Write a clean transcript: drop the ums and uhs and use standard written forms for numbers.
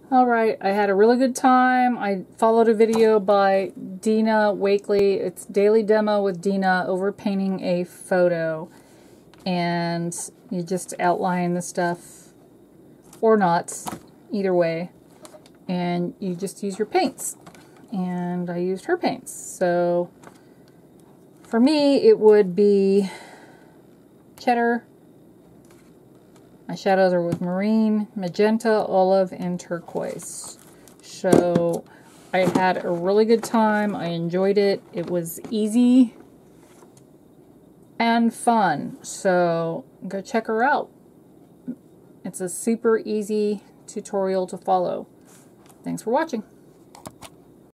Alright, I had a really good time. I followed a video by Dina, Wakley. It's Daily Demo with Dina, overpainting a photo. And you just outline the stuff, or not, either way. And you just use your paints. And I used her paints. So, for me, it would be cheddar. My shadows are with marine, magenta, olive, and turquoise. So I had a really good time. I enjoyed it. It was easy and fun. So go check her out. It's a super easy tutorial to follow. Thanks for watching.